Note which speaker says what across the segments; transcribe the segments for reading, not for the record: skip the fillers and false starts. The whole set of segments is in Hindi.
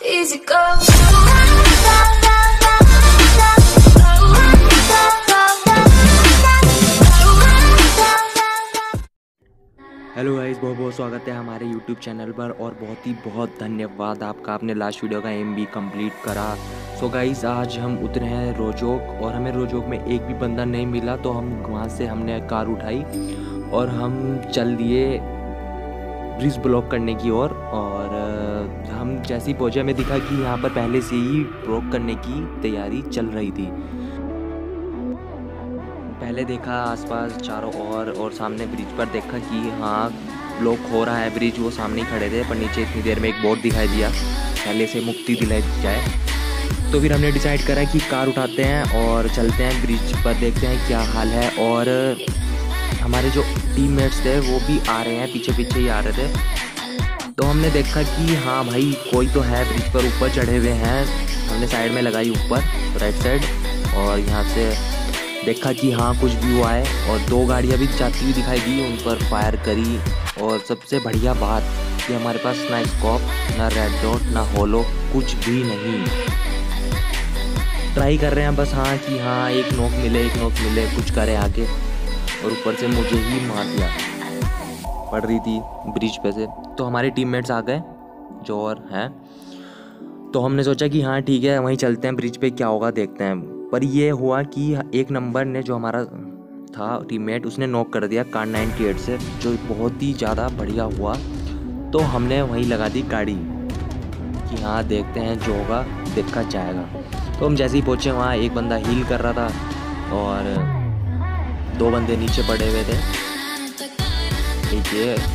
Speaker 1: easy go.
Speaker 2: हेलो गाइस, बहुत बहुत स्वागत है हमारे यूट्यूब चैनल पर और बहुत धन्यवाद आपका, आपने लास्ट वीडियो का एमबी कंप्लीट करा। सो गाइस, आज हम उतरे हैं रोजोक और हमें रोजोक में एक भी बंदा नहीं मिला, तो हम वहाँ से हमने कार उठाई और हम चल दिए ब्रिज ब्लॉक करने की ओर। और हम जैसे ही पहुँचे हमें दिखा कि यहाँ पर पहले से ही ब्लॉक करने की तैयारी चल रही थी। पहले देखा आसपास चारों ओर और सामने ब्रिज पर देखा कि हाँ ब्लॉक हो रहा है ब्रिज। वो सामने ही खड़े थे, पर नीचे इतनी देर में एक बोर्ड दिखाई दिया, पहले से मुक्ति दिलाई जाए। तो फिर हमने डिसाइड करा कि कार उठाते हैं और चलते हैं ब्रिज पर, देखते हैं क्या हाल है। और हमारे जो टीममेट्स थे वो भी आ रहे हैं, पीछे पीछे ही आ रहे थे। तो हमने देखा कि हाँ भाई कोई तो है ब्रिज पर, ऊपर चढ़े हुए हैं। हमने साइड में लगाई ऊपर राइट साइड और यहाँ से देखा कि हाँ कुछ भी हुआ है। और दो गाड़ियाँ भी जाती हुई दिखाई दी, उन पर फायर करी। और सबसे बढ़िया बात कि हमारे पास ना स्कोप, ना रेड डॉट, ना होलो, कुछ भी नहीं। ट्राई कर रहे हैं बस हाँ कि हाँ एक नॉक मिले, कुछ करे आगे। और ऊपर से मुझे ही मार दिया, पड़ रही थी ब्रिज पे से। तो हमारे टीममेट्स आ गए जो और हैं, तो हमने सोचा कि हाँ ठीक है वहीं चलते हैं, ब्रिज पे क्या होगा देखते हैं। पर ये हुआ कि एक नंबर ने, जो हमारा था टीममेट, उसने नॉक कर दिया कार 98 से, जो बहुत ही ज़्यादा बढ़िया हुआ। तो हमने वहीं लगा दी गाड़ी कि हाँ देखते हैं जो होगा देखा जाएगा। तो हम जैसे ही पहुँचे वहाँ एक बंदा हील कर रहा था और दो बंदे नीचे पड़े हुए थे, देखिए,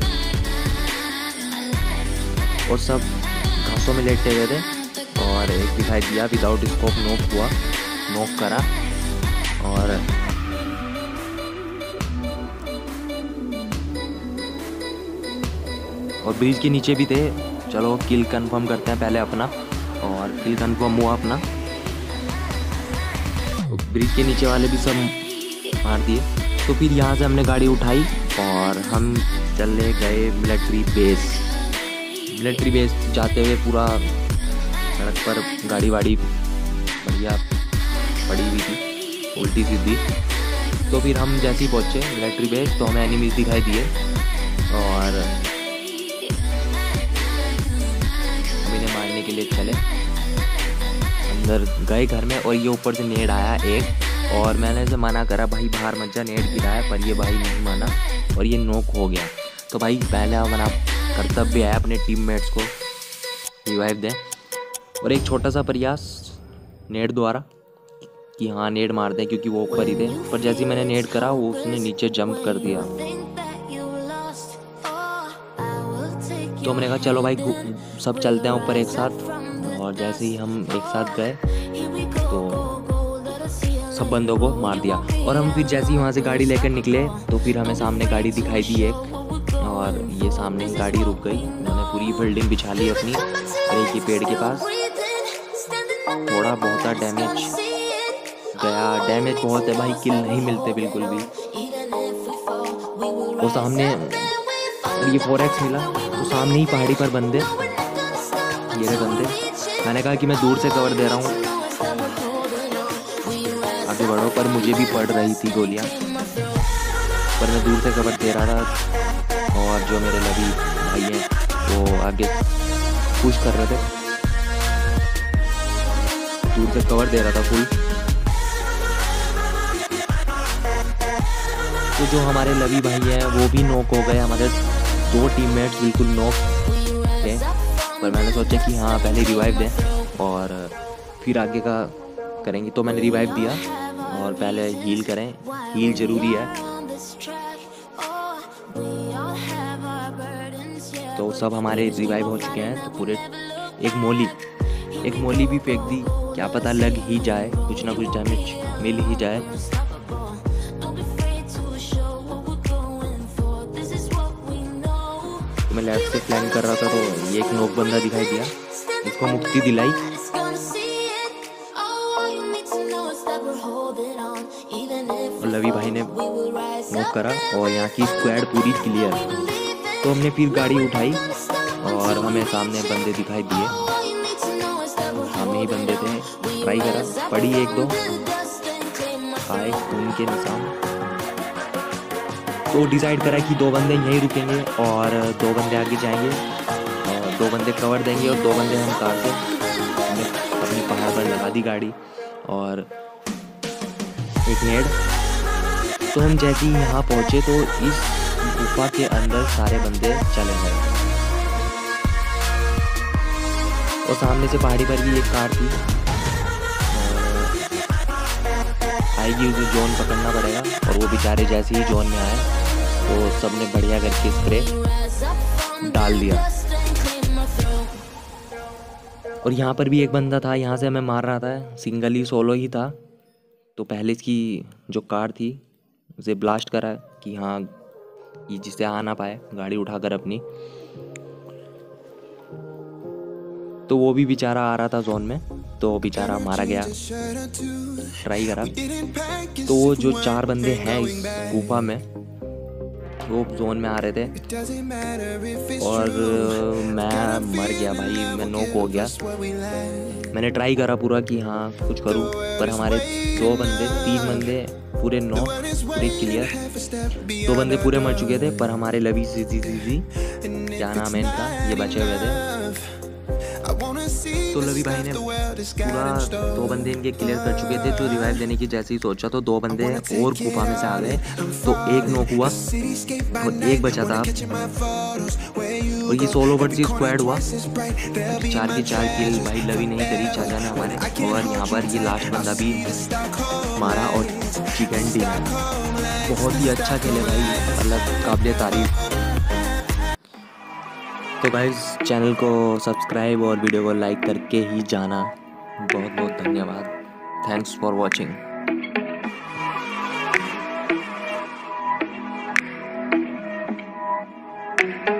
Speaker 2: और सब घासों में लेटे हुए थे। और एक दिखाई दिया विदाउट स्कोप नॉक हुआ, नॉक करा। और ब्रिज के नीचे भी थे। चलो किल कंफर्म करते हैं पहले अपना, और किल कंफर्म हुआ अपना। तो ब्रिज के नीचे वाले भी सब मार दिए। तो फिर यहाँ से हमने गाड़ी उठाई और हम चले गए मिलिट्री बेस जाते हुए पूरा सड़क पर गाड़ी वाड़ी बढ़िया पड़ी हुई थी उल्टी सीधी। तो फिर हम जैसे ही पहुँचे मिलिट्री बेस तो हमें एनिमीज दिखाई दिए और हम इन्हें मारने के लिए चले, अंदर गए घर में। और ये ऊपर से नेड आया एक, और मैंने इसे मना करा भाई बाहर मत जा, नेड गिरा है, पर ये भाई नहीं माना और ये नॉक हो गया। तो भाई पहले हमारा कर्तव्य है अपने टीममेट्स को रिवाइव दें। और एक छोटा सा प्रयास नेड द्वारा कि हाँ नेड मार दें, क्योंकि वो ऊपर ही थे। पर जैसे ही मैंने नेड करा वो उसने नीचे जंप कर दिया। तो हमने कहा चलो भाई सब चलते हैं ऊपर एक साथ। और जैसे ही हम एक साथ गए तो सब बंदों को मार दिया। और हम फिर जैसे ही वहाँ से गाड़ी लेकर निकले तो फिर हमें सामने गाड़ी दिखाई दी एक, और ये सामने गाड़ी रुक गई। उन्होंने पूरी बिल्डिंग बिछा ली अपनी, और एक ही पेड़ के पास थोड़ा बहुत डैमेज गया। डैमेज बहुत है भाई, किल नहीं मिलते बिल्कुल भी। और सामने और ये 4x मिला, तो सामने ही पहाड़ी पर बंदे, ये रहे बंदे। मैंने कहा कि मैं दूर से कवर दे रहा हूँ, आगे बढ़ो, पर मुझे भी पड़ रही थी गोलियाँ, पर मैं दूर से कवर दे रहा था। और जो मेरे लवी भाई हैं वो आगे पुश कर रहे थे, दूर से कवर दे रहा था फुल। तो जो हमारे लवी भाई हैं वो भी नॉक हो गए, हमारे दो टीममेट्स बिल्कुल नॉक थे। पर मैंने सोचा कि हाँ पहले रिवाइव दें और फिर आगे का करेंगे। तो मैंने रिवाइव दिया और पहले हील करें, हील ज़रूरी है। तो सब हमारे रिवाइव हो चुके हैं। तो पूरे एक मोली भी फेंक दी, क्या पता लग ही जाए, कुछ ना कुछ डैमेज मिल ही जाए। मैं लेफ्ट से प्लान कर रहा था तो ये एक नॉक बंदा दिखाई दिया, इसको मुक्ति दिलाई। और लवी भाई ने नॉक करा और यहाँ की स्क्वाड पूरी क्लियर। तो हमने फिर गाड़ी उठाई और हमें सामने बंदे दिखाई दिए। सामने ही बंदे थे, ट्राई करा, पड़ी एक दो, आए खून के निशान। तो डिसाइड करा कि 2 बंदे यहीं रुकेंगे और 2 बंदे आगे जाएंगे और 2 बंदे कवर देंगे और 2 बंदे हम कार से अपनी पहाड़ पर लगा दी गाड़ी और एक नेड। तो हम जैसे ही यहाँ पहुँचे तो इस गुफा के अंदर सारे बंदे चले गए और सामने से पहाड़ी पर भी एक कार थी आएगी, उसे जोन पकड़ना पड़ेगा। और वो बेचारे जैसे ही जोन में आए तो सबने बढ़िया करके स्प्रे डाल दिया। और यहाँ पर भी एक बंदा था, यहाँ से हमें मार रहा था, सिंगल ही सोलो ही था। तो पहले इसकी जो कार थी उसे ब्लास्ट करा कि हाँ ये जिससे आ ना पाए गाड़ी उठाकर अपनी। तो वो भी बेचारा आ रहा था जोन में, तो बेचारा मारा गया, ट्राई करा। तो वो जो 4 बंदे हैं इस गुफा में वो जोन में आ रहे थे और मैं मर गया भाई, मैं नॉक हो गया। मैंने ट्राई करा पूरा कि हाँ कुछ करूँ, पर हमारे 2 बंदे 3 बंदे पूरे नॉक, पूरे क्लियर, 2 बंदे पूरे मर चुके थे, पर हमारे लवी सी क्या नाम है इनका, ये बचे हुए थे। तो लवी भाई ने पूरा 2 बंदे इनके क्लियर कर चुके थे। तो रिवाइव देने की जैसे ही सोचा तो 2 बंदे और गुफा में से आ गए, तो एक नॉक हुआ और एक बचा था। और ये सोलो वर्सेस स्क्वाड हुआ, 4 की 4 किल भाई लवी नहीं करी चाचा ने हमारे। और यहाँ पर ये लास्ट बंदा भी मारा और चिकन डिनर, बहुत ही अच्छा खेले भाई, मतलब काबिल तारीफ। तो गाइस चैनल को सब्सक्राइब और वीडियो को लाइक करके ही जाना। बहुत बहुत धन्यवाद। Thanks for watching.